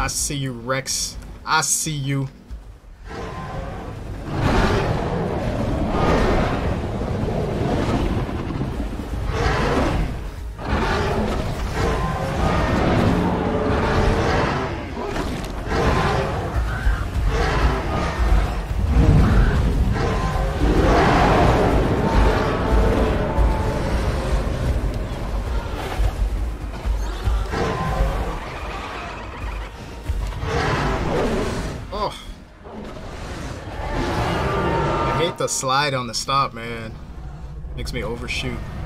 see you, Rex. I see you. The slide on the stop, man, makes me overshoot.